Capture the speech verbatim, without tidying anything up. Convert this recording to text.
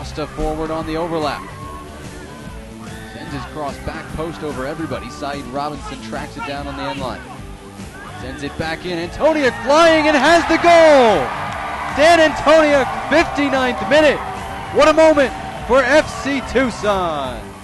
Costa forward on the overlap. Sends his cross back post over everybody. Saeed Robinson tracks it down on the end line. Sends it back in. Antoniuk flying and has the goal! Dan Antoniuk, fifty-ninth minute. What a moment for F C Tucson.